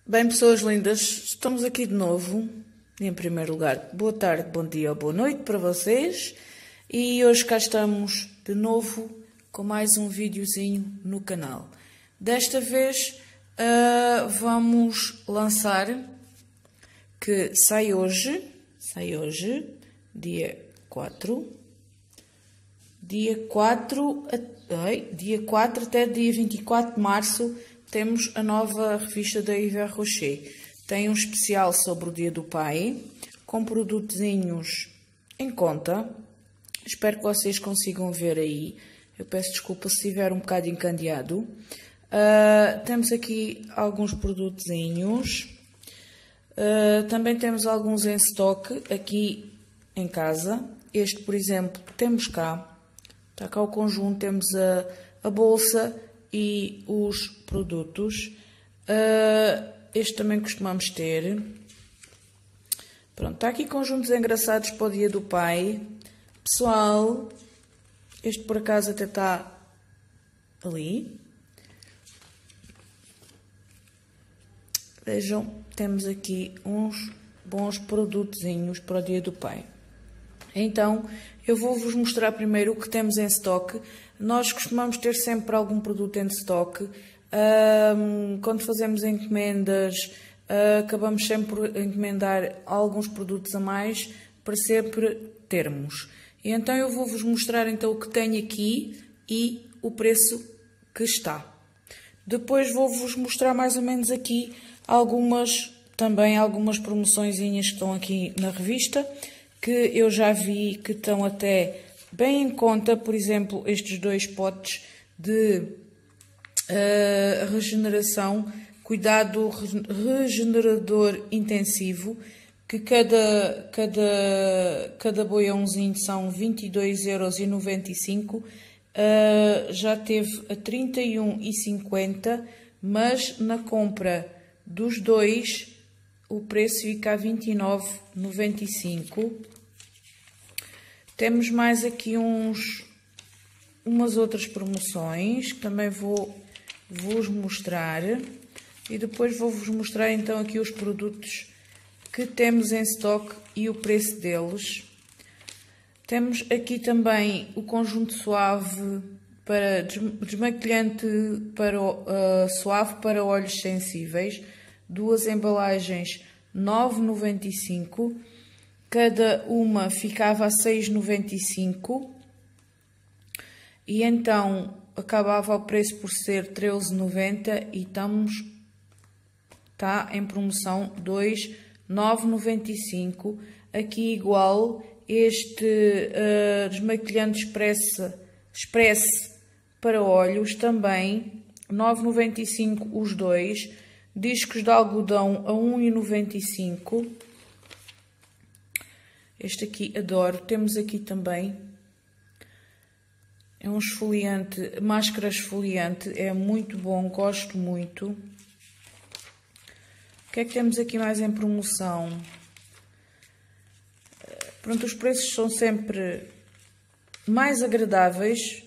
Bem, pessoas lindas, estamos aqui de novo. Em primeiro lugar, boa tarde, bom dia ou boa noite para vocês. E hoje cá estamos de novo com mais um videozinho no canal. Desta vez vamos lançar, que sai hoje, dia 4 até dia 24 de março, temos a nova revista da Yves Rocher. Tem um especial sobre o Dia do Pai, com produtozinhos em conta. Espero que vocês consigam ver aí. Eu peço desculpa se estiver um bocado encandeado. Temos aqui alguns produtozinhos. Também temos alguns em estoque aqui em casa. Este, por exemplo, temos cá. Está cá o conjunto, temos a bolsa e os produtos. Este também costumamos ter. Pronto, está aqui conjuntos engraçados para o Dia do Pai. Pessoal, este por acaso até está ali. Vejam, temos aqui uns bons produtozinhos para o Dia do Pai. Então, eu vou-vos mostrar primeiro o que temos em estoque. Nós costumamos ter sempre algum produto em estoque. Quando fazemos encomendas, acabamos sempre por encomendar alguns produtos a mais para sempre termos. E então eu vou-vos mostrar então o que tenho aqui e o preço que está. Depois vou-vos mostrar mais ou menos aqui algumas promoçõezinhas que estão aqui na revista, que eu já vi que estão até bem em conta. Por exemplo, estes dois potes de regeneração, cuidado regenerador intensivo, que cada boiãozinho são 22,95 €, já teve a 31,50 €, mas na compra dos dois o preço fica a 29,95 €. Temos mais aqui umas outras promoções que também vou-vos mostrar. E depois vou-vos mostrar então aqui os produtos que temos em estoque e o preço deles. Temos aqui também o conjunto suave para desmaquilhante suave para olhos sensíveis. Duas embalagens 9,95 €. Cada uma ficava a 6,95 €. E então acabava o preço por ser 13,90 € e está em promoção 2,995 €. Aqui igual, este desmaquilhante express para olhos também 9,95 € os dois. Discos de algodão a 1,95 €. Este aqui adoro. Temos aqui também, é um esfoliante, máscara esfoliante, é muito bom, gosto muito. O que é que temos aqui mais em promoção? Pronto, os preços são sempre mais agradáveis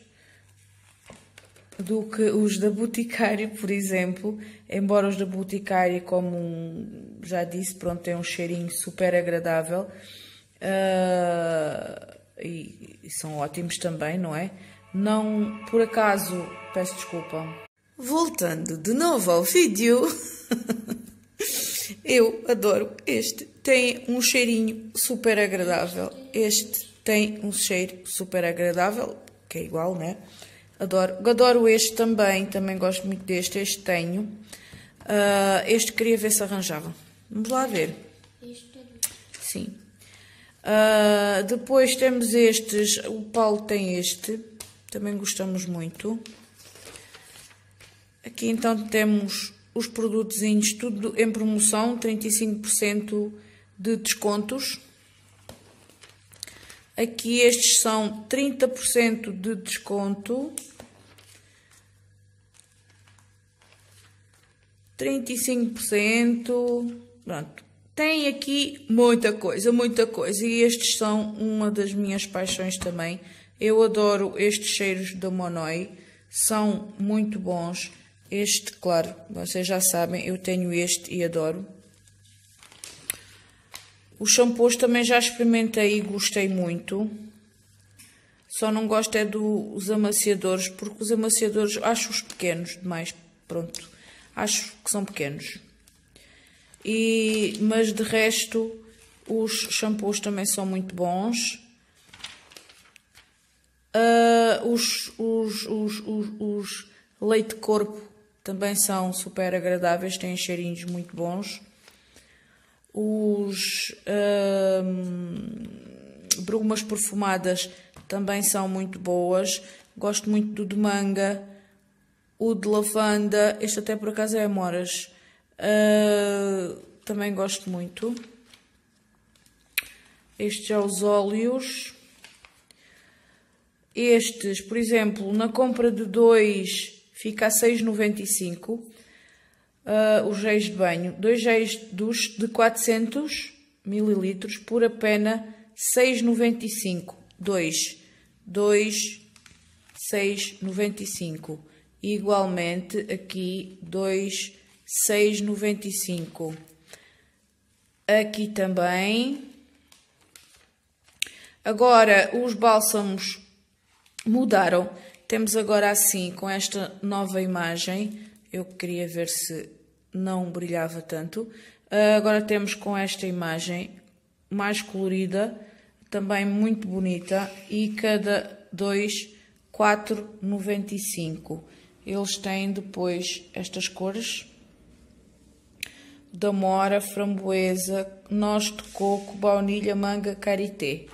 do que os da Boticário, por exemplo. Embora os da Boticário, como já disse, pronto, tem um cheirinho super agradável. E são ótimos também, não é? Não, por acaso, peço desculpa. Voltando de novo ao vídeo, eu adoro este. Tem um cheirinho super agradável. Este tem um cheiro super agradável, que é igual, né? Adoro este também gosto muito deste. Este tenho. Este queria ver se arranjava. Vamos lá ver. Sim. Depois temos estes. O Paulo tem este. Também gostamos muito. Aqui então temos os produtozinhos, tudo em promoção, 35% de descontos. Aqui estes são 30% de desconto. 35%. Pronto. Tem aqui muita coisa. E estes são uma das minhas paixões também. Eu adoro estes cheiros da Monoi. São muito bons. Este, claro, vocês já sabem, eu tenho este e adoro. Os shampoos também já experimentei e gostei muito. Só não gosto é dos amaciadores, porque os amaciadores acho-os pequenos demais. Pronto, acho que são pequenos. Mas de resto, os shampoos também são muito bons. Os leite de corpo também são super agradáveis, têm cheirinhos muito bons. Os brumas perfumadas também são muito boas. Gosto muito do de manga, o de lavanda, este até por acaso é amoras. Também gosto muito. Estes são os óleos. Estes, por exemplo, na compra de 2 fica a 6,95. Os géis de banho, 2 géis de 400 ml por apenas 6,95. 6,95. Igualmente aqui 6,95. Aqui também. Agora os bálsamos mudaram. Temos agora assim, com esta nova imagem. Eu queria ver se não brilhava tanto. Agora temos com esta imagem mais colorida, também muito bonita. E cada 2, 4,95. Eles têm depois estas cores: da mora, framboesa, noz de coco, baunilha, manga, karité.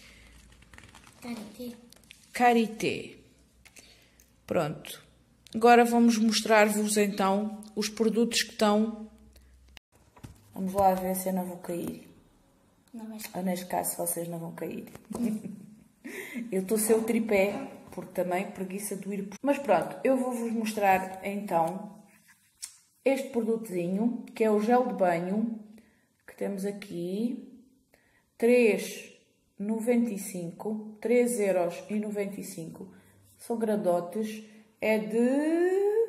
Karité. Pronto. Agora vamos mostrar-vos então os produtos que estão. Vamos lá ver se eu não vou cair. Ou neste caso vocês não vão cair. Eu estou sem o tripé, porque também preguiça de ir. Mas pronto, eu vou-vos mostrar então este produtozinho, que é o gel de banho, que temos aqui. 3,95, 3,95€. São grandotes. É de...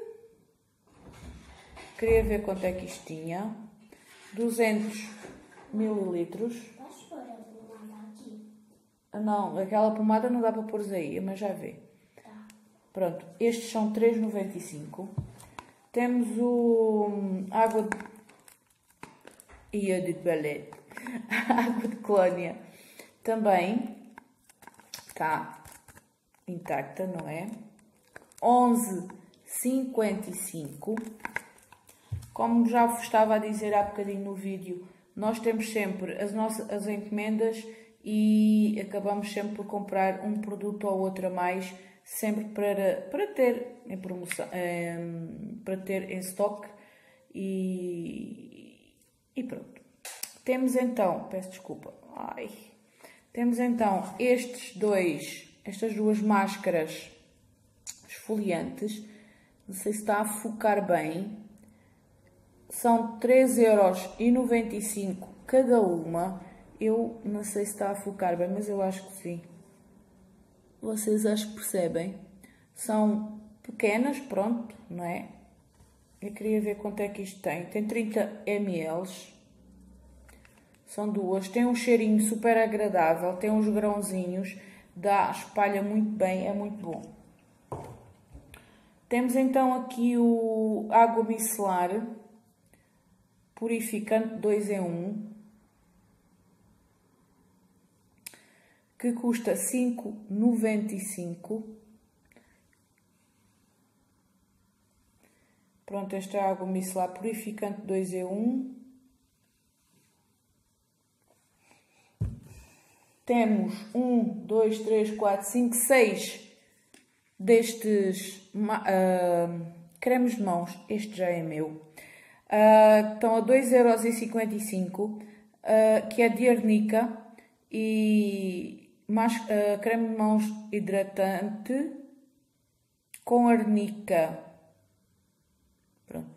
Queria ver quanto é que isto tinha. 200 ml. Podes pôr a pomada aqui? Não, aquela pomada não dá para pôr aí, mas já vê. Tá. Pronto, estes são 3,95. Temos o água de toilette. Água de colónia. Também está intacta, não é? 11,55. Como já vos estava a dizer há bocadinho no vídeo, nós temos sempre as encomendas e acabamos sempre por comprar um produto ou outro a mais, sempre para ter em promoção, para ter em stock e pronto. Temos então, peço desculpa, temos então estas duas máscaras esfoliantes, não sei se está a focar bem, são 3,95€ cada uma. Eu não sei se está a focar bem, mas eu acho que sim. Vocês acho que percebem. São pequenas, pronto, não é? Eu queria ver quanto é que isto tem. Tem 30 ml. São duas. Tem um cheirinho super agradável. Tem uns grãozinhos. Espalha muito bem. É muito bom. Temos então aqui o água micelar purificante 2 em 1. Que custa 5,95. Pronto, esta é a água micelar purificante 2 em 1. Temos 1, 2, 3, 4, 5, 6 destes cremes de mãos. Este já é meu. Estão a 2,55€, que é de arnica e creme de mãos hidratante com arnica. Pronto.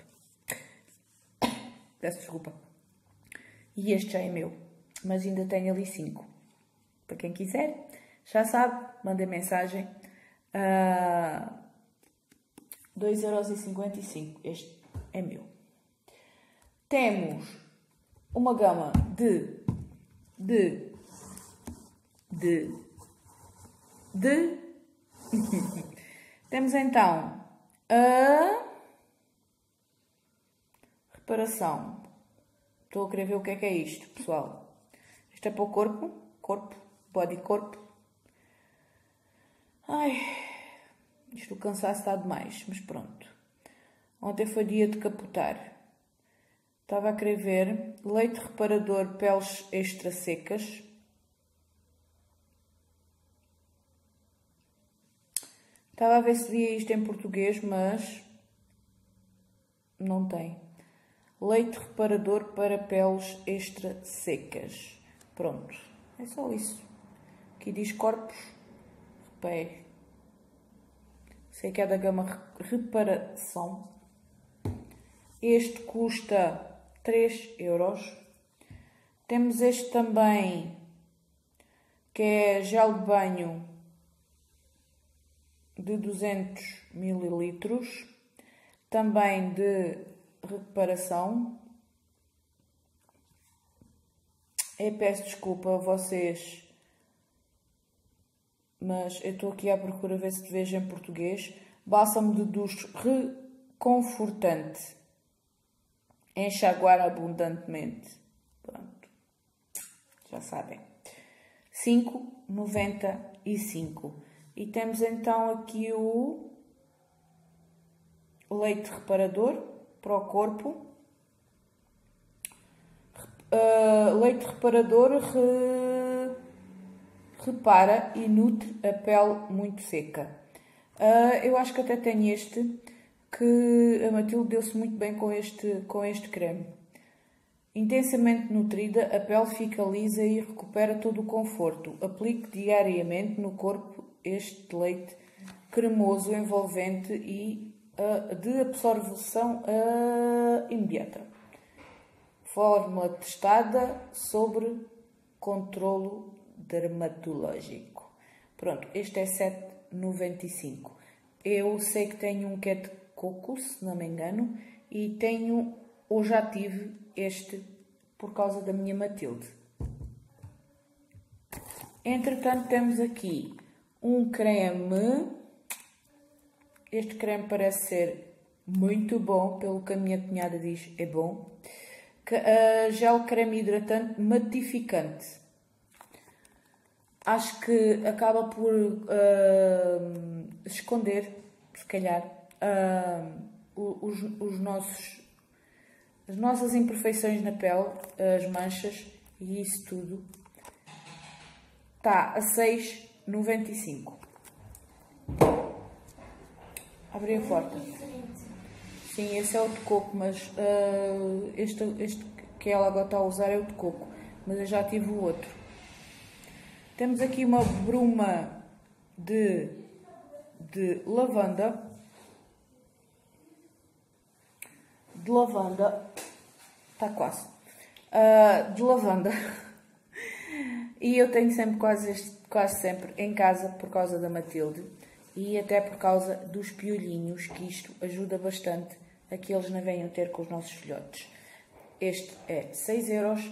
Peço desculpa. E este já é meu, mas ainda tenho ali 5. Para quem quiser, já sabe, mandem mensagem. 2,55€. Este é meu. Temos uma gama de Temos então a reparação. Estou a querer ver o que é isto, pessoal. Isto é para o corpo, body corpo. Ai, isto o cansaço está demais, mas pronto. Ontem foi dia de capotar. Estava a querer ver leite reparador peles extra secas. Estava a ver se via isto em português, mas não tem. Leite reparador para peles extra secas. Pronto, é só isso. Aqui diz corpos, repare. Sei que é da gama reparação. Este custa 3€. Temos este também, que é gel de banho de 200 ml, também de reparação. Eu peço desculpa a vocês, mas eu estou aqui à procura ver se vejo em português. Bálsamo de duche reconfortante. Enxaguar abundantemente. Pronto. Já sabem. 5,95. E temos então aqui o leite reparador para o corpo. Leite reparador repara e nutre a pele muito seca. Eu acho que até tenho este, que a Matilde deu-se muito bem com este creme. Intensamente nutrida, a pele fica lisa e recupera todo o conforto. Aplique diariamente no corpo este leite cremoso, envolvente e de absorção imediata. Fórmula testada sobre controlo dermatológico. Pronto, este é 7,95. Eu sei que tenho um que é de coco, se não me engano, e tenho, ou já tive, este por causa da minha Matilde. Entretanto, temos aqui um creme. Este creme parece ser muito bom, pelo que a minha cunhada diz, é bom. Gel creme hidratante matificante. Acho que acaba por esconder, se calhar, as nossas imperfeições na pele, as manchas e isso tudo. Está a 6,95. Abri a porta. Sim, esse é o de coco, mas este que ela agora está a usar é o de coco. Mas eu já tive o outro. Temos aqui uma bruma de lavanda. De lavanda. Está quase. De lavanda. E eu tenho sempre quase sempre em casa por causa da Matilde. E até por causa dos piolhinhos, que isto ajuda bastante a que eles não venham ter com os nossos filhotes. Este é 6€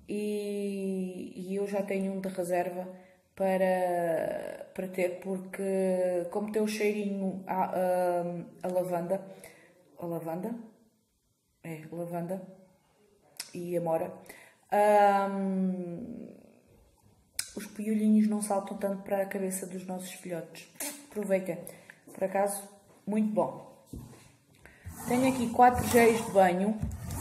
e eu já tenho um de reserva para ter, porque como tem o cheirinho a lavanda, lavanda e amora, os piolhinhos não saltam tanto para a cabeça dos nossos filhotes. Aproveitem, por acaso, muito bom. Tenho aqui 4 géis de banho.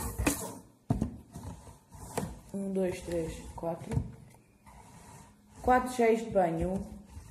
1, 2, 3, 4. 4 géis de banho.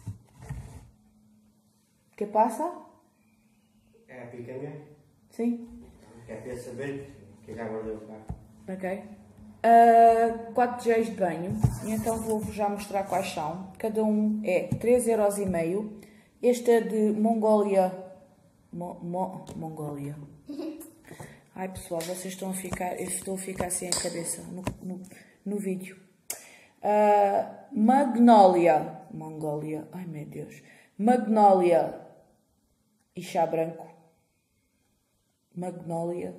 Que passa? É a picanha? Sim. Quer ter saber que já guardei o carro. Ok. 4 géis de banho. E então vou-vos já mostrar quais são. Cada um é 3,5€. Este é de Mongólia. Mongólia. Ai pessoal, vocês estão a ficar... Eu estou a ficar assim a cabeça no vídeo. Magnólia. Mongólia. Ai meu Deus. Magnólia e chá branco. Magnolia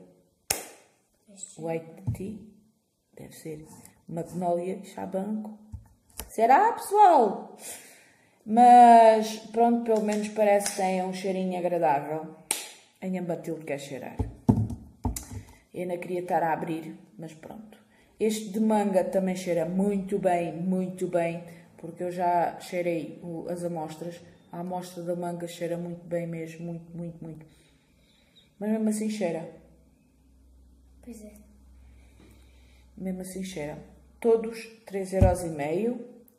White Tea. Deve ser Magnolia Chabanco. Será, pessoal? Mas pronto, pelo menos parece que tem um cheirinho agradável. A minha Batilde quer cheirar. Eu não queria estar a abrir, mas pronto. Este de manga também cheira muito bem, porque eu já cheirei as amostras. A amostra da manga cheira muito bem mesmo, muito. Mas mesmo assim cheira. Pois é. Mesmo assim cheira. Todos 3,5€.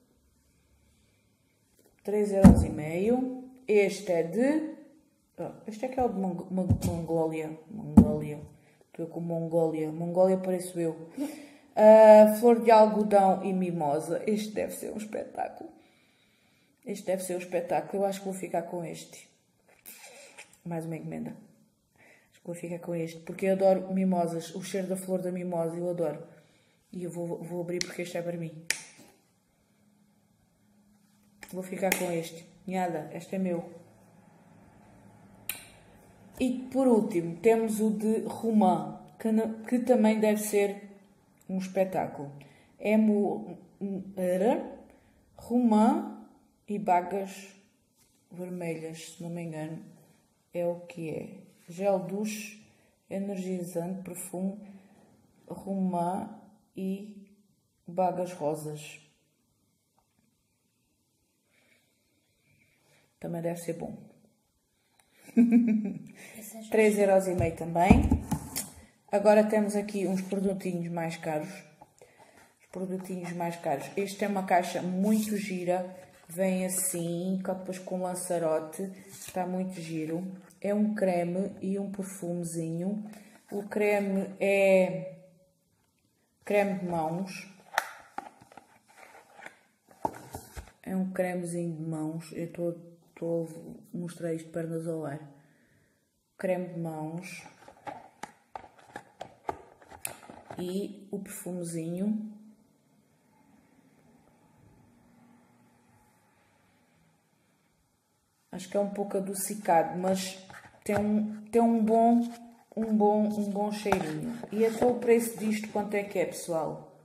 3,5€. Este é de... este é que é o de Mongólia. Estou com Mongólia. Mongólia pareço eu. Flor de algodão e mimosa. Este deve ser um espetáculo. Eu acho que vou ficar com este. Mais uma encomenda. Acho que vou ficar com este. Porque eu adoro mimosas. O cheiro da flor da mimosa eu adoro. E eu vou abrir porque este é para mim. Vou ficar com este. Nada, este é meu. E por último, temos o de romã, que também deve ser um espetáculo. É romã e bagas vermelhas, se não me engano. É o que é. Gel duche, energizante, perfume, romã e bagas rosas. Também deve ser bom. 3,5€ também. Agora temos aqui uns produtinhos mais caros. Este é uma caixa muito gira. Vem assim, depois com lançarote. Está muito giro. É um creme e um perfumezinho. O creme é creme de mãos. É um cremezinho de mãos. Eu estou a mostrar isto de pernas ao ar. Creme de mãos. E o perfumezinho. Acho que é um pouco adocicado, mas tem um bom cheirinho. E até o preço disto, quanto é que é, pessoal?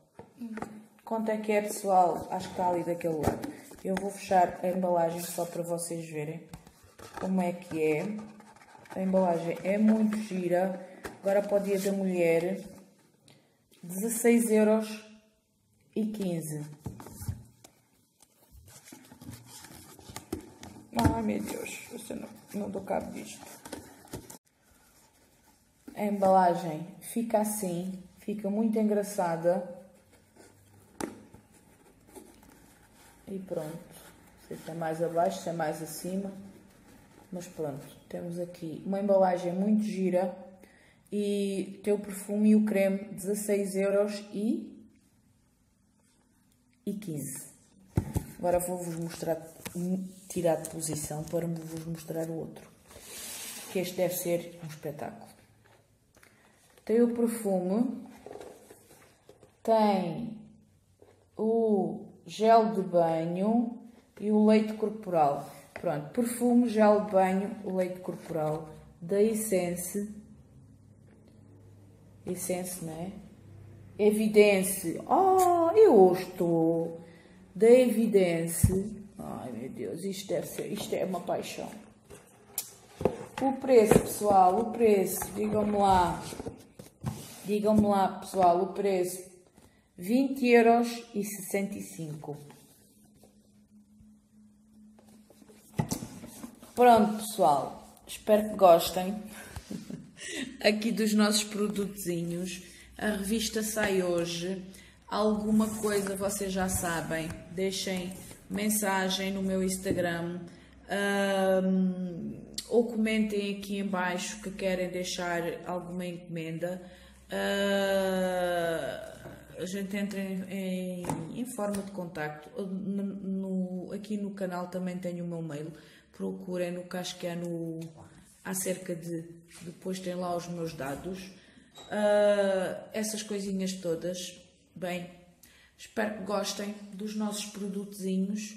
Acho que está ali daquele lado. Eu vou fechar a embalagem só para vocês verem como é que é. A embalagem é muito gira. Agora para o Dia da Mulher, 16,15€. Ai meu Deus, eu não dou cabo disto. A embalagem fica assim, fica muito engraçada. E pronto, se é mais abaixo, se é mais acima. Mas pronto, temos aqui uma embalagem muito gira. E tem o perfume e o creme, 16,15€. Agora vou-vos mostrar, tirar de posição para vos mostrar o outro. Que este deve ser um espetáculo. Tem o perfume, tem o gel de banho e o leite corporal. Pronto, perfume, gel de banho, o leite corporal da Essence. Essence, não é? Evidence. Oh, eu estou da Evidence. Ai, meu Deus, isto é uma paixão. O preço, pessoal, o preço, digam-me lá, pessoal, o preço, 20,65€. Pronto, pessoal, espero que gostem aqui dos nossos produtozinhos. A revista sai hoje. Alguma coisa vocês já sabem, deixem mensagem no meu Instagram, ou comentem aqui em baixo que querem deixar alguma encomenda. A gente entra em forma de contacto. Aqui no canal também tenho o meu mail. Procurem no que acho que é acerca de... Depois tem lá os meus dados. Essas coisinhas todas. Bem, espero que gostem dos nossos produtozinhos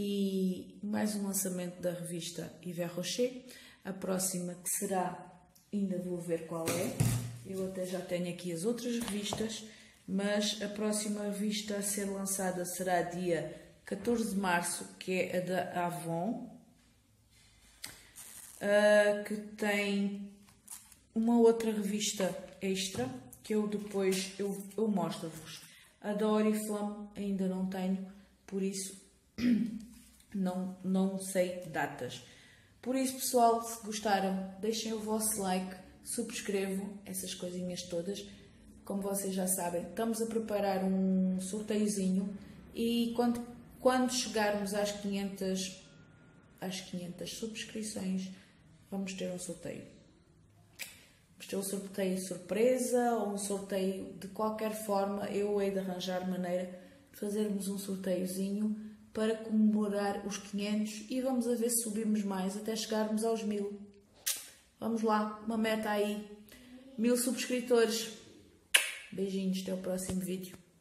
e mais um lançamento da revista Yves Rocher. A próxima que será ainda vou ver qual é. Eu até já tenho aqui as outras revistas, mas a próxima revista a ser lançada será dia 14 de março, que é a da Avon, que tem uma outra revista extra, que eu depois eu mostro-vos. A da Oriflame ainda não tenho, por isso não sei datas. Por isso, pessoal, se gostaram, deixem o vosso like, subscrevam, essas coisinhas todas. Como vocês já sabem, estamos a preparar um sorteiozinho e quando chegarmos às 500 subscrições, vamos ter um sorteio. Vamos ter um sorteio surpresa ou um sorteio de qualquer forma. Eu hei de arranjar maneira de fazermos um sorteiozinho para comemorar os 500 e vamos a ver se subimos mais até chegarmos aos 1000. Vamos lá, uma meta aí. 1000 subscritores. Beijinhos, até o próximo vídeo.